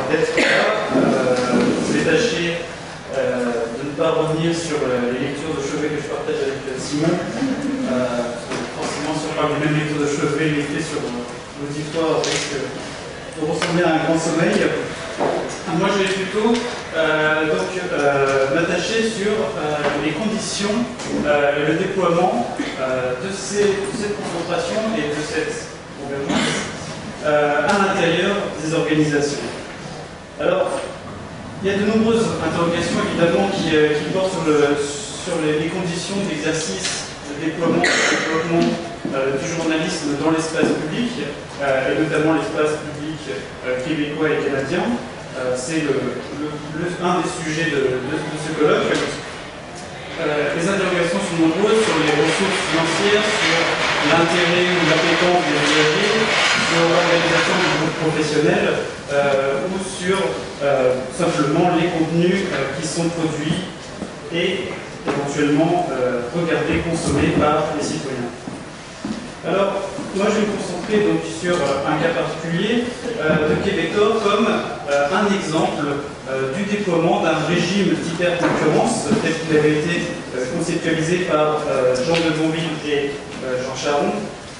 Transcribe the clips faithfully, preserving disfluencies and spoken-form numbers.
d'être là. Euh, je vais tâcher euh, de ne pas revenir sur euh, les lectures de chevet que je partage avec euh, Simon. Euh, forcément, si on parle des mêmes lectures de chevet, il était sur euh, l'auditoire risque de ressembler à un grand sommeil. Moi, je vais plutôt euh, donc euh, m'attacher sur euh, les conditions, euh, le déploiement euh, de, ces, de cette concentration et de cette gouvernance euh, à l'intérieur des organisations. Alors, il y a de nombreuses interrogations évidemment qui, euh, qui portent sur, le, sur les, les conditions d'exercice, de déploiement, de développement euh, du journalisme dans l'espace public, euh, et notamment l'espace public euh, québécois et canadien. Euh, C'est le, le, le, un des sujets de, de, de ce colloque. Euh, les interrogations sont nombreuses sur les ressources financières, sur l'intérêt ou l'appétence des usagers, sur l'organisation du groupe professionnel euh, ou sur euh, simplement les contenus euh, qui sont produits et éventuellement euh, regardés, consommés par les citoyens. Alors, moi je vais me concentrer donc sur euh, un cas particulier euh, de Québecor comme euh, un exemple euh, du déploiement d'un régime d'hyper-concurrence tel qu'il avait été euh, conceptualisé par euh, Jean de Bonville et euh, Jean Charon.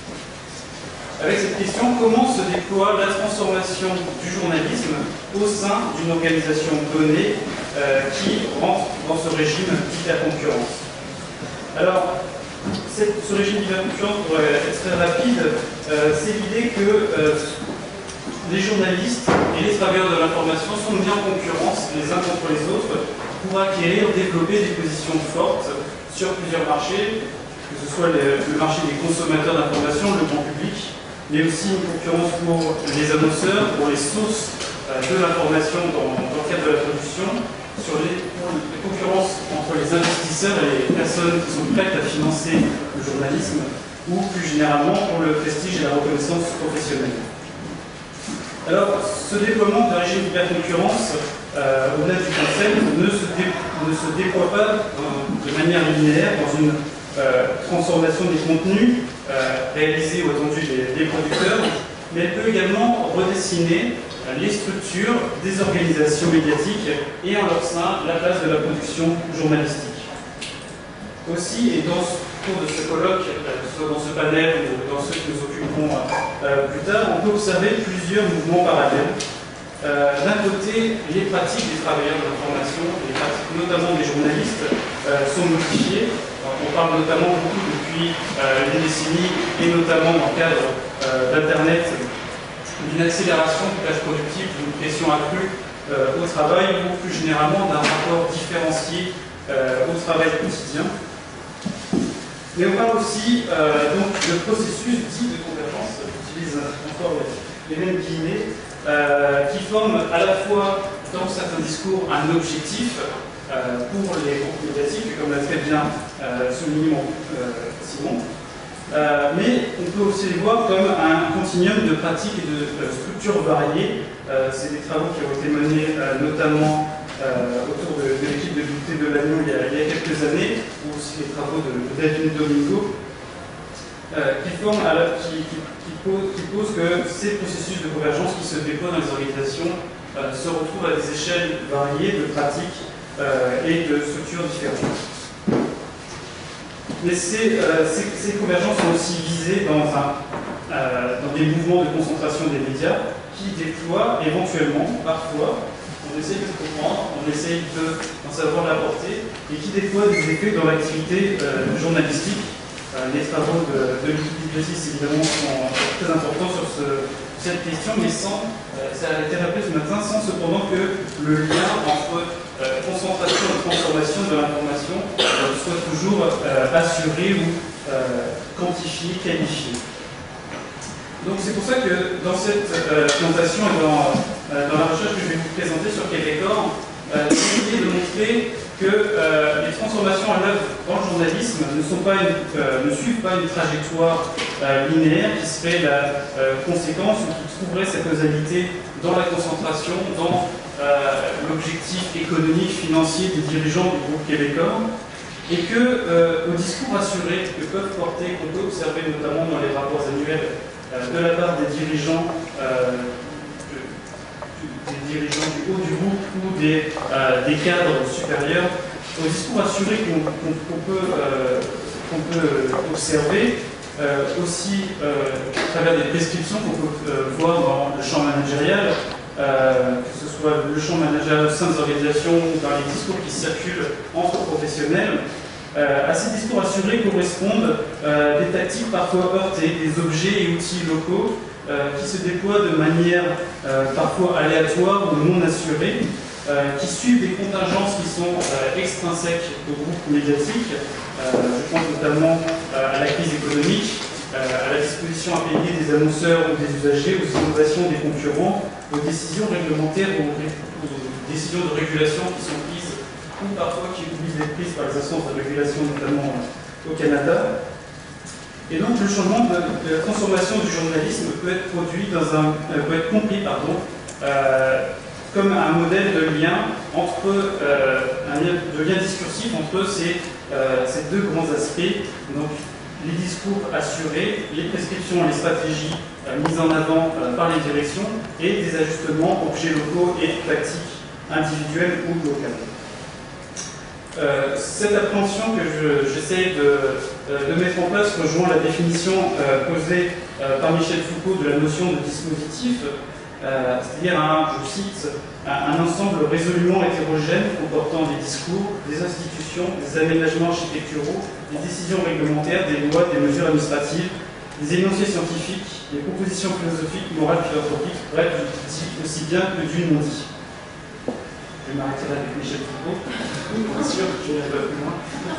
Avec cette question, comment se déploie la transformation du journalisme au sein d'une organisation donnée euh, qui rentre dans ce régime d'hyper-concurrence? Alors, cette, ce régime d'hyper-concurrence, pour être très rapide, euh, c'est l'idée que euh, les journalistes et les travailleurs de l'information sont mis en concurrence les uns contre les autres pour acquérir, développer des positions fortes sur plusieurs marchés, que ce soit le, le marché des consommateurs d'information, le grand public, mais aussi une concurrence pour les annonceurs, pour les sources euh, de l'information dans, dans le cadre de la production, sur les, les concurrences entre les investisseurs et les personnes qui sont prêtes à financer le journalisme, ou plus généralement pour le prestige et la reconnaissance professionnelle. Alors, ce déploiement de régime d'hyper-concurrence, euh, au-delà du concept, ne se, dé, ne se déploie pas euh, de manière linéaire dans une euh, transformation des contenus euh, réalisés ou attendus des, des producteurs, mais elle peut également redessiner les structures des organisations médiatiques et en leur sein la place de la production journalistique. Aussi, et dans ce cours de ce colloque, soit dans ce panel ou dans ceux qui nous occuperont euh, plus tard, on peut observer plusieurs mouvements parallèles. Euh, D'un côté, les pratiques des travailleurs de l'information, les pratiques notamment des journalistes, euh, sont modifiées. On parle notamment beaucoup depuis euh, les décennies et notamment dans le cadre euh, d'Internet, d'une accélération du tâche productive, d'une pression accrue euh, au travail ou plus généralement d'un rapport différencié euh, au travail quotidien. Mais on parle aussi euh, donc de processus dit de convergence, j'utilise encore les, les mêmes guillemets, euh, qui forment à la fois dans certains discours un objectif euh, pour les groupes médiatiques, comme l'a très bien euh, souligné euh, Simon. Euh, mais on peut aussi les voir comme un continuum de pratiques et de euh, structures variées. Euh, C'est des travaux qui ont été menés euh, notamment euh, autour de, de l'équipe de Douté de l'Agneau il, il y a quelques années, ou aussi les travaux de, de Delphine Domingo, euh, qui, forment à la, qui, qui, qui, posent, qui posent que ces processus de convergence qui se déploient dans les organisations euh, se retrouvent à des échelles variées de pratiques euh, et de structures différentes. Mais ces, euh, ces, ces convergences sont aussi visées dans, un, euh, dans des mouvements de concentration des médias qui déploient éventuellement, parfois, on essaye de comprendre, on essaye d'en savoir la portée, et qui déploient des effets dans l'activité euh, journalistique. Euh, les travaux de, de l'I-Duplessis, évidemment, sont très importants sur ce, cette question, mais sans, euh, ça a été rappelé ce matin, sans cependant que le lien entre euh, concentration et transformation de l'information euh, soit toujours euh, assuré ou euh, quantifié, qualifié. Donc c'est pour ça que dans cette euh, présentation et dans, euh, dans la recherche que je vais vous présenter sur Québecor, euh, j'ai essayé de montrer que euh, les transformations à l'œuvre dans le journalisme ne, sont pas une, euh, ne suivent pas une trajectoire euh, linéaire qui serait la euh, conséquence ou qui trouverait sa causalité dans la concentration, dans euh, l'objectif économique, financier des dirigeants du groupe Québecor, et que euh, au discours assuré que peuvent porter, qu'on peut observer notamment dans les rapports annuels euh, de la part des dirigeants, euh, des dirigeants du haut du groupe ou des, euh, des cadres supérieurs, au discours assuré qu'on qu'on, qu'on peut, euh, qu'on peut observer, euh, aussi euh, à travers des prescriptions qu'on peut euh, voir dans le champ managérial, euh, que ce soit le champ managérial au sein des organisations ou dans les discours qui circulent entre professionnels. Euh, à ces discours assurés correspondent euh, des tactiques parfois heurtées, des objets et outils locaux euh, qui se déploient de manière euh, parfois aléatoire ou non assurée, euh, qui suivent des contingences qui sont euh, extrinsèques au groupe médiatique. Euh, je pense notamment euh, à la crise économique, euh, à la disposition à payer des annonceurs ou des usagers, aux innovations des concurrents, aux décisions réglementaires ou aux, aux décisions de régulation qui sont prises ou parfois qui oublient d'être prises par les instances de régulation, notamment au Canada. Et donc le changement de, de la transformation du journalisme peut être produit dans un, euh, peut être compris pardon, euh, comme un modèle de lien entre euh, un lien, de lien discursif entre ces, euh, ces deux grands aspects, donc les discours assurés, les prescriptions et les stratégies euh, mises en avant euh, par les directions et des ajustements objets locaux et tactiques individuelles ou locales. Euh, cette appréhension que j'essaie je, de, euh, de mettre en place rejoint la définition euh, posée euh, par Michel Foucault de la notion de dispositif, euh, c'est-à-dire, un, je cite, un, un ensemble résolument hétérogène comportant des discours, des institutions, des aménagements architecturaux, des décisions réglementaires, des lois, des mesures administratives, des énoncés scientifiques, des propositions philosophiques, morales, philanthropiques, bref, dit aussi bien que du non-dit. Je vais m'arrêter là avec Michel Foucault. Bien sûr, je n'irai pas plus loin.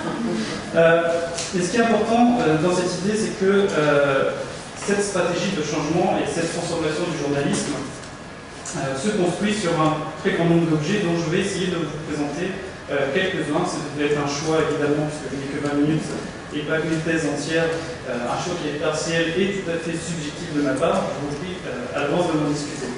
Euh, et ce qui est important euh, dans cette idée, c'est que euh, cette stratégie de changement et cette transformation du journalisme euh, se construit sur un très grand nombre d'objets dont je vais essayer de vous présenter euh, quelques-uns. Ça devait être un choix, évidemment, puisque je n'ai que vingt minutes et pas une thèse entière, euh, un choix qui est partiel et tout à fait subjectif de ma part. Je vous prie euh, à l'avance de m'en discuter.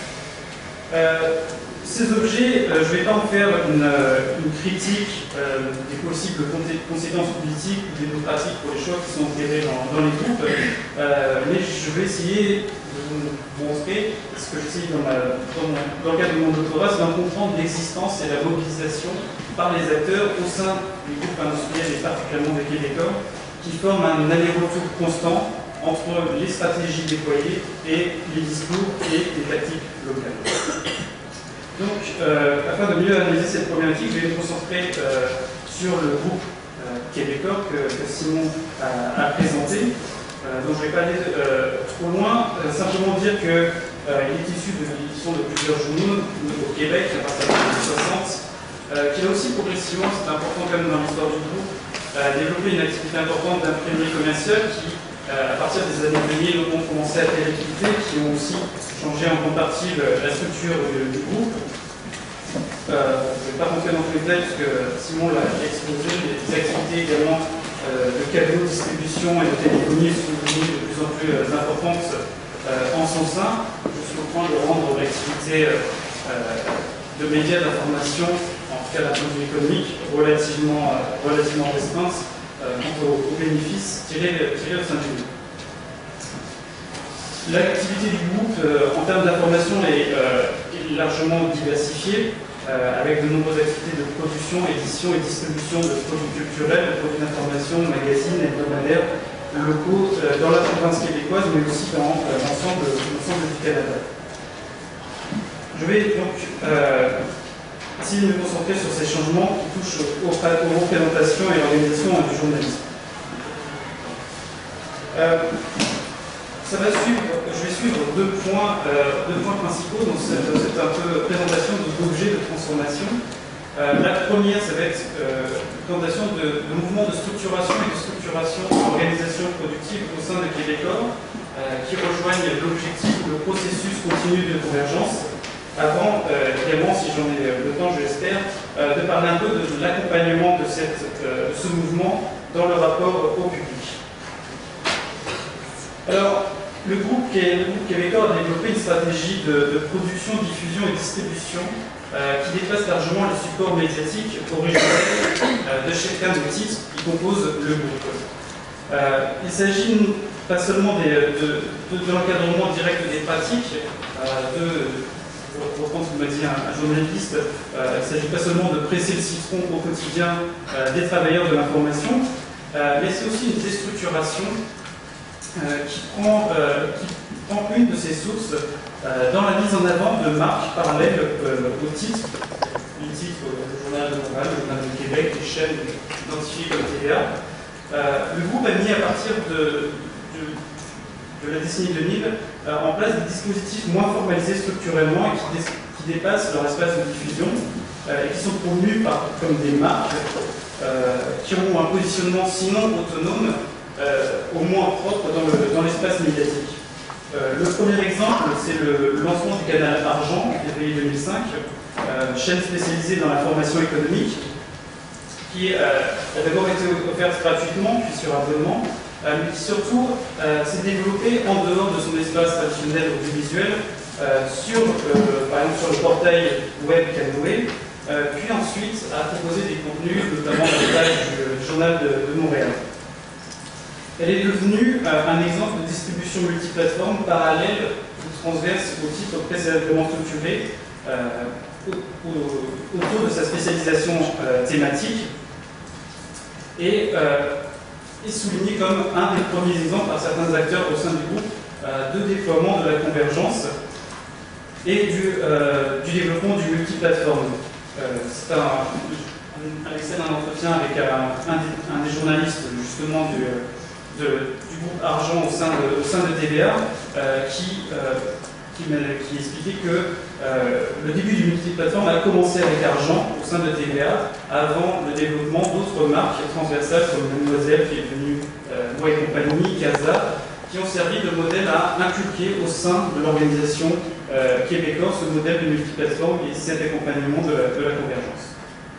Euh, Ces objets, euh, je ne vais pas en faire une, euh, une critique euh, des possibles conséquences politiques ou démocratiques pour les choix qui sont opérés dans, dans les groupes, euh, mais je vais essayer de vous montrer ce que j'essaye dans, ma, dans, mon, dans le cadre de mon doctorat, c'est d'en comprendre l'existence et la mobilisation par les acteurs au sein du groupe industriel et particulièrement des Québécois, qui forment un aller-retour constant entre les stratégies déployées et les discours et les tactiques locales. Donc, euh, afin de mieux analyser cette problématique, je vais me concentrer euh, sur le groupe euh, Québécois que, que Simon a, a présenté. Euh, donc, je ne vais pas aller euh, trop loin, euh, simplement dire qu'il euh, est issu de l'édition de plusieurs journaux au Québec à partir des années soixante, euh, qu'il a aussi progressivement, c'est important quand même dans l'histoire du groupe, euh, développé une activité importante d'imprimerie commerciale qui, euh, à partir des années deux mille, ont commencé à péricliter, qui ont aussi changé en grande partie le, la structure du, du groupe. Euh, je ne vais pas rentrer dans tous les détails puisque Simon l'a exposé, des activités également euh, de cadeaux, de distribution et de téléphonie sont devenues de plus en plus euh, importantes euh, en son sein, jusqu'au point de rendre l'activité euh, de médias d'information, en tout cas d'un point de vue économique, relativement, euh, relativement restreinte euh, quant aux, aux bénéfices tirés, tirés au sein du groupe. L'activité du groupe euh, en termes d'information est, euh, est largement diversifiée, euh, avec de nombreuses activités de production, édition et distribution de produits culturels, de produits d'information, magazines, hebdomadaires, locaux euh, dans la province québécoise, mais aussi dans euh, l'ensemble du Canada. Je vais donc euh, essayer de me concentrer sur ces changements qui touchent aux, aux représentations et l'organisation du journalisme. Euh, Ça va suivre, je vais suivre deux points, euh, deux points principaux dans cette, cette un peu présentation d'objets de transformation. Euh, la première, ça va être euh, une présentation de, de mouvements de structuration et de structuration d'organisation productive au sein de Québécois euh, qui rejoignent l'objectif, le processus continu de convergence. Avant, euh, également, si j'en ai le temps, je l'espère, euh, de parler un peu de, de l'accompagnement de, cette, euh, de ce mouvement dans le rapport au public. Alors, le groupe, le groupe Québécois a développé une stratégie de, de production, diffusion et distribution euh, qui dépasse largement les supports médiatiques originels euh, de chacun des titres qui composent le groupe. Euh, il s'agit pas seulement des, de, de, de l'encadrement direct des pratiques, euh, de, pour reprendre ce que m'a dit un, un journaliste, euh, il ne s'agit pas seulement de presser le citron au quotidien euh, des travailleurs de l'information, euh, mais c'est aussi une déstructuration euh, qui, prend, euh, qui prend une de ses sources euh, dans la mise en avant de marques parallèles euh, au titre, les titres, euh, le journal de Montréal, le journal de Québec, les chaînes identifiées comme T V A. Euh, le groupe a mis à partir de, de, de la décennie deux mille euh, en place des dispositifs moins formalisés structurellement et qui, dé, qui dépassent leur espace de diffusion euh, et qui sont promus par, comme des marques euh, qui ont un positionnement sinon autonome, euh, au moins propre dans, le, dans l'espace médiatique. Euh, le premier exemple, c'est le lancement du canal Argent en février deux mille cinq, euh, chaîne spécialisée dans la formation économique, qui euh, a d'abord été offerte gratuitement, puis sur abonnement, euh, mais qui surtout euh, s'est développée en dehors de son espace traditionnel audiovisuel, euh, sur, euh, par exemple sur le portail web Canoë, euh, puis ensuite a proposé des contenus, notamment dans le page du Journal de, de Montréal. Elle est devenue euh, un exemple de distribution multiplateforme parallèle ou transverse au titre précédemment structuré, euh, autour de sa spécialisation euh, thématique et euh, est souligné comme un des premiers exemples par certains acteurs au sein du groupe euh, de déploiement de la convergence et du, euh, du développement du multiplateforme. Euh, C'est un, un, un extrait d'un entretien avec un, un, des, un des journalistes justement du, de, du groupe Argent au sein de, au sein de T V A euh, qui euh, qui, qui expliquait que euh, le début du multiplateforme a commencé avec Argent au sein de T V A avant le développement d'autres marques transversales comme Mademoiselle qui est devenue euh, Moi et compagnie, Casa, qui ont servi de modèle à inculquer au sein de l'organisation euh, québécoise ce modèle de multiplateforme et cet accompagnement de la, de la convergence.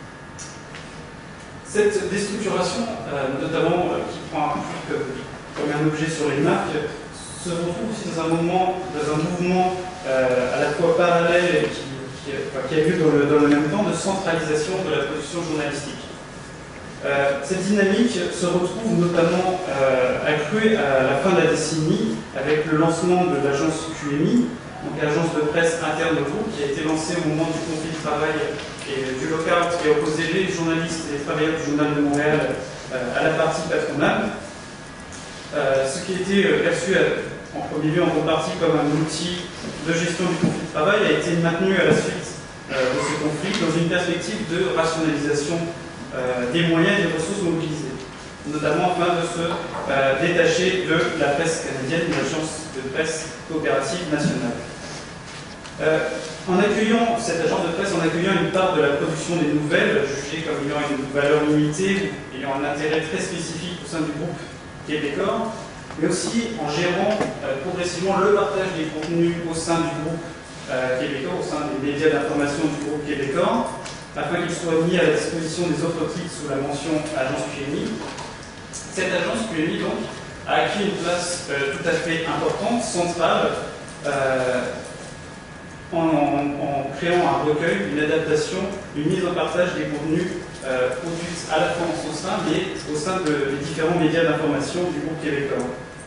Cette déstructuration, euh, notamment euh, qui prend un public comme un objet sur les marques, se retrouve aussi dans un, moment, dans un mouvement euh, à la fois parallèle et qui, qui, enfin, qui a lieu dans le, dans le même temps de centralisation de la production journalistique. Euh, cette dynamique se retrouve notamment euh, accrue à la fin de la décennie avec le lancement de l'agence Q M I, donc l'agence de presse interne au groupe qui a été lancée au moment du conflit de travail et du lockout qui a opposé les journalistes et les travailleurs du Journal de Montréal euh, à la partie patronale. Euh, ce qui a été perçu en premier lieu en contrepartie comme un outil de gestion du conflit de travail a été maintenu à la suite euh, de ce conflit dans une perspective de rationalisation euh, des moyens et des ressources mobilisées, notamment afin de se euh, détacher de la presse canadienne, une agence de presse coopérative nationale. Euh, en accueillant cette agence de presse, en accueillant une part de la production des nouvelles, jugée comme ayant une valeur limitée ou ayant un intérêt très spécifique au sein du groupe québécois, mais aussi en gérant euh, progressivement le partage des contenus au sein du groupe euh, québécois, au sein des médias d'information du groupe québécois, afin qu'ils soient mis à la disposition des autres titres sous la mention Agence Q M I. Cette agence Q M I, donc, a acquis une place euh, tout à fait importante, centrale, euh, en, en, en créant un recueil, une adaptation, une mise en partage des contenus euh, produits à la fois en son sein, mais au sein de, des différents médias d'information du groupe québécois.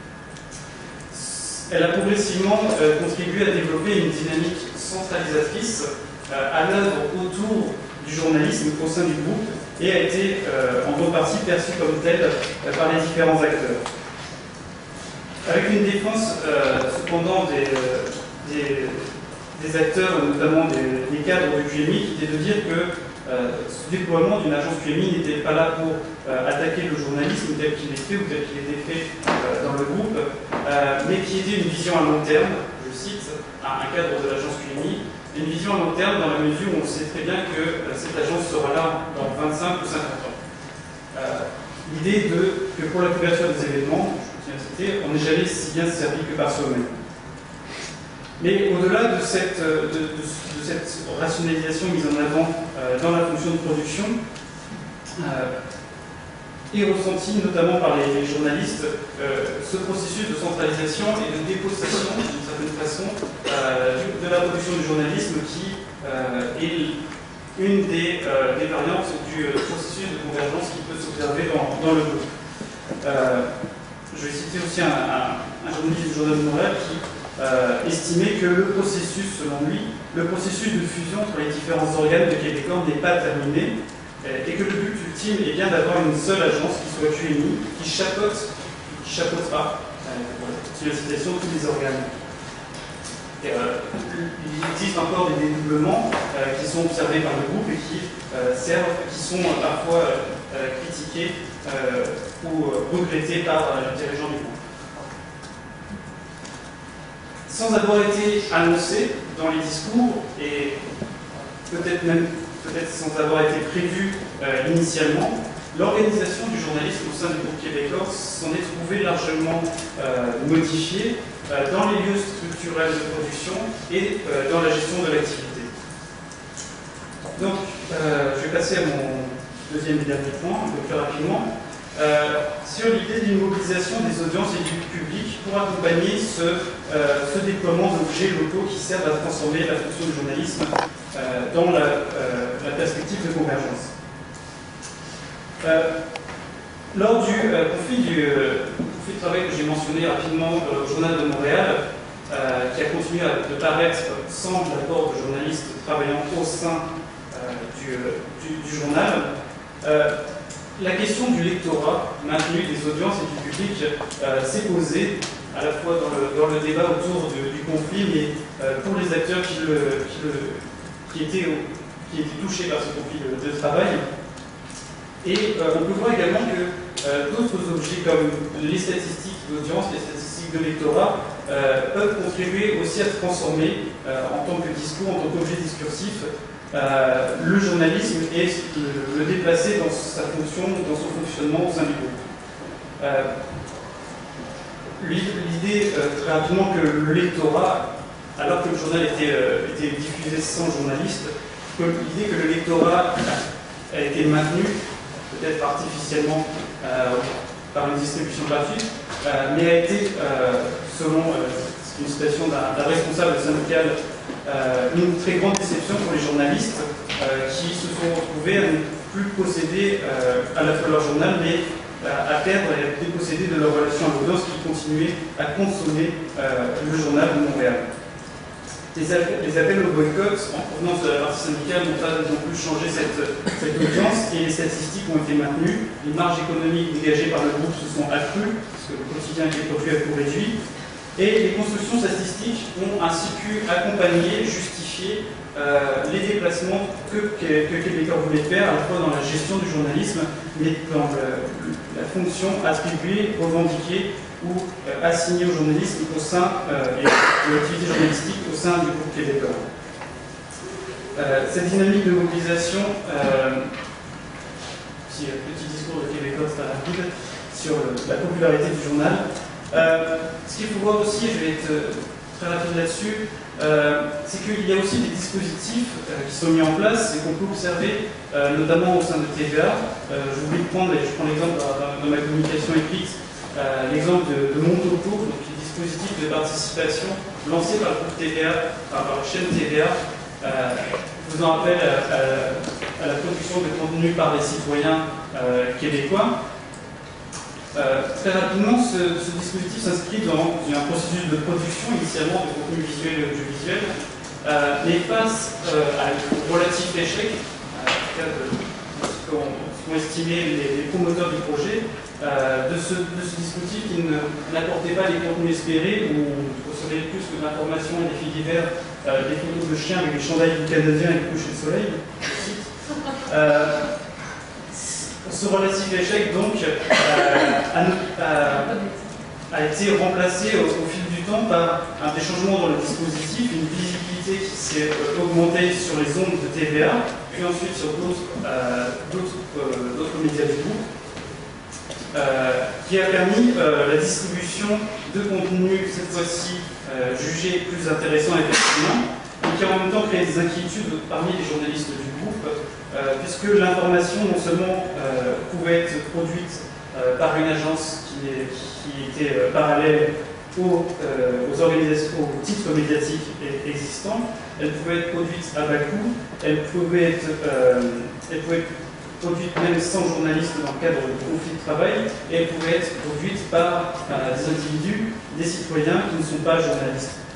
Elle a progressivement euh, contribué à développer une dynamique centralisatrice euh, à l'œuvre autour du journalisme au sein du groupe et a été euh, en grande partie perçue comme telle euh, par les différents acteurs. Avec une défense euh, cependant des, euh, des, des acteurs, notamment des, des cadres du Q M I, qui était de dire que euh, ce déploiement d'une agence Q M I n'était pas là pour euh, attaquer le journalisme tel qu'il est fait ou tel qu'il était fait euh, dans le groupe, euh, mais qui était une vision à long terme, je cite, un, un cadre de l'agence Q M I, une vision à long terme dans la mesure où on sait très bien que euh, cette agence sera là dans vingt-cinq ou cinquante ans. Euh, L'idée de que pour la couverture des événements, je tiens à citer, on n'est jamais si bien servi que par soi-même. Mais au-delà de cette, de, de, de cette rationalisation mise en avant euh, dans la fonction de production, euh, est ressenti notamment par les, les journalistes euh, ce processus de centralisation et de dépossession, d'une certaine façon, euh, de la production du journalisme qui euh, est une des, euh, des variantes du processus de convergence qui peut s'observer dans, dans le groupe. Euh, je vais citer aussi un, un, un journaliste du Journal de Montréal qui euh, estimait que le processus, selon lui, le processus de fusion entre les différents organes de Québécois n'est pas terminé, euh, et que le but ultime est bien d'avoir une seule agence qui soit Q M I, qui chapeaute, qui chapeautera, euh, pour la citation, tous les organes. Et, euh, il existe encore des dédoublements euh, qui sont observés par le groupe et qui euh, servent, qui sont euh, parfois euh, critiqués euh, ou euh, regrettés par euh, les dirigeants du groupe. Sans avoir été annoncé dans les discours et peut-être même peut-être sans avoir été prévu euh, initialement, l'organisation du journalisme au sein du groupe Québécois s'en est trouvée largement euh, modifiée euh, dans les lieux structurels de production et euh, dans la gestion de l'activité. Donc, euh, je vais passer à mon deuxième et dernier point, un peu plus rapidement, euh, sur l'idée d'une mobilisation des audiences et du public pour accompagner ce, euh, ce déploiement d'objets locaux qui servent à transformer la fonction du journalisme euh, dans la, euh, la perspective de convergence. Euh, lors du euh, conflit, du, euh, conflit de travail que j'ai mentionné rapidement euh, au Journal de Montréal, euh, qui a continué à, de paraître sans l'apport de journalistes travaillant au sein euh, du, du, du journal, euh, la question du lectorat maintenu des audiences et du public euh, s'est posée à la fois dans le, dans le débat autour de, du conflit, mais euh, pour les acteurs qui, le, qui, le, qui, étaient, qui étaient touchés par ce conflit de, de travail. Et euh, on peut voir également que euh, d'autres objets comme les statistiques d'audience, les statistiques de lectorat, euh, peuvent contribuer aussi à transformer euh, en tant que discours, en tant qu'objet discursif, euh, le journalisme et le, le déplacer dans sa fonction, dans son fonctionnement au sein du groupe. Euh, L'idée, euh, très rapidement, que le lectorat, alors que le journal était, euh, était diffusé sans journaliste, l'idée que le lectorat a été maintenu peut-être artificiellement euh, par une distribution gratuite, euh, mais a été, euh, selon euh, une citation d'un responsable syndical, euh, une très grande déception pour les journalistes euh, qui se sont retrouvés à ne plus posséder euh, à la fois leur journal, mais à, à perdre et à être dépossédés de leur relation à l'audience qui continuait à consommer euh, le journal de Montréal. Les appels, les appels au boycott en provenance de la partie syndicale n'ont pas non plus changé cette, cette audience et les statistiques ont été maintenues. Les marges économiques dégagées par le groupe se sont accrues, parce que le quotidien qui est produit a coût réduit. Et les constructions statistiques ont ainsi pu accompagner, justifier euh, les déplacements que, que, que Québécois voulait faire, à la fois dans la gestion du journalisme, mais dans le, la fonction attribuée, revendiquée ou euh, assignée au journalisme au sein euh, et de l'activité journalistique au sein du groupe Québécois. Euh, cette dynamique de mobilisation, euh, petit, petit discours de Québécois très rapide sur le, la popularité du journal. Euh, ce qu'il faut voir aussi, je vais être très rapide là-dessus, euh, c'est qu'il y a aussi des dispositifs euh, qui sont mis en place et qu'on peut observer, euh, notamment au sein de T V A. Euh, je voulais prendre, et je prends l'exemple dans, dans ma communication écrite, euh, l'exemple de, de Mon Topo, donc le dispositif de participation lancé par le groupe T V A, enfin, par la chaîne T V A, euh, faisant appel à, à, à la production de contenu par les citoyens euh, québécois. Euh, très rapidement, ce, ce dispositif s'inscrit dans un processus de production initialement de contenu visuel et audiovisuel, euh, mais face euh, à un relatif échec, en tout cas de ce qu'ont estimé les, les promoteurs du projet, euh, de, ce, de ce dispositif qui n'apportait pas les contenus espérés, où on recevait plus que d'informations et des faits divers, euh, des photos de chiens avec les chandails du Canadien et le coucher de soleil. Euh, Ce relatif échec, donc, euh, a, a, a été remplacé au, au fil du temps par un des changements dans le dispositif, une visibilité qui s'est euh, augmentée sur les ondes de T V A, puis ensuite sur d'autres euh, euh, médias du groupe, euh, qui a permis euh, la distribution de contenus, cette fois-ci euh, jugés plus intéressants et pertinents, et qui a en même temps créé des inquiétudes parmi les journalistes du groupe, euh, puisque l'information non seulement euh, pouvait être produite euh, par une agence qui, est, qui était euh, parallèle aux, euh, aux, organisations, aux titres médiatiques existants, elle pouvait être produite à bas coût, elle pouvait être, euh, elle pouvait être produite même sans journaliste dans le cadre de conflits de travail, et elle pouvait être produite par euh, des individus, des citoyens qui ne sont pas journalistes.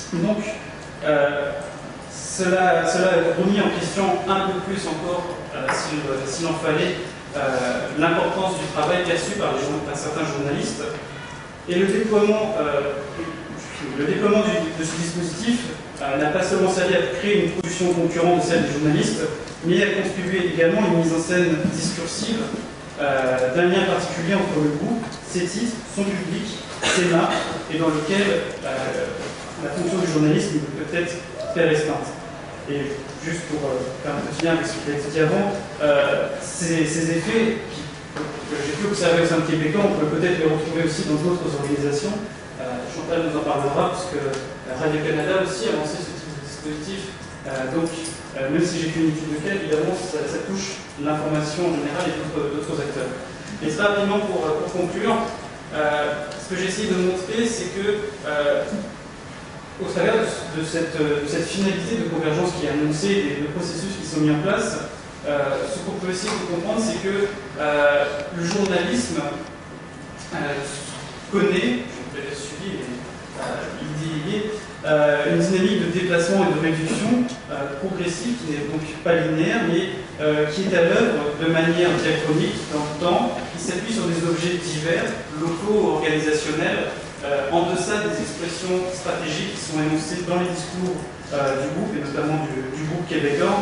Donc, euh, cela, cela a remis en question un peu plus encore, euh, s'il en fallait, euh, l'importance du travail perçu par, les, par certains journalistes. Et le déploiement, euh, le déploiement du, de ce dispositif euh, n'a pas seulement servi à créer une production concurrente de celle des journalistes, mais a contribué également à une mise en scène discursive euh, d'un lien particulier entre le groupe, ses titres, son public, ses marques, et dans lequel euh, la fonction du journalisme peut être très restreinte. Et juste pour euh, faire un petit lien avec ce qui a été dit avant, euh, ces, ces effets qui, que j'ai pu observer au sein de Québécois, on peut peut-être les retrouver aussi dans d'autres organisations. Euh, Chantal nous en parlera, parce que Radio-Canada aussi a lancé ce type de dispositif. Euh, donc, euh, même si j'ai fait une étude de cas, évidemment, ça, ça touche l'information en général et d'autres acteurs. Et très rapidement, pour, pour conclure, euh, ce que j'ai essayé de montrer, c'est que euh, au travers de, de, cette, de cette finalité de convergence qui est annoncée et de processus qui sont mis en place, euh, ce qu'on peut essayer de comprendre, c'est que euh, le journalisme euh, connaît, je l'ai suivi, euh, il dit euh, une dynamique de déplacement et de réduction euh, progressive, qui n'est donc pas linéaire, mais euh, qui est à l'œuvre de manière diachronique dans le temps, qui s'appuie sur des objets divers, locaux, organisationnels, Euh, en deçà des expressions stratégiques qui sont énoncées dans les discours euh, du groupe, et notamment du, du groupe québécois.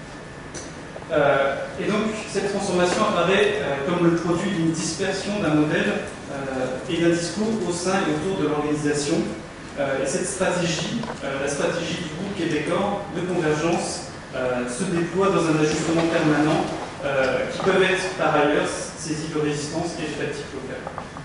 Euh, et donc, cette transformation apparaît euh, comme le produit d'une dispersion d'un modèle euh, et d'un discours au sein et autour de l'organisation. Euh, et cette stratégie, euh, la stratégie du groupe québécois de convergence, euh, se déploie dans un ajustement permanent euh, qui peuvent être par ailleurs saisi de résistance et de fatigue locale.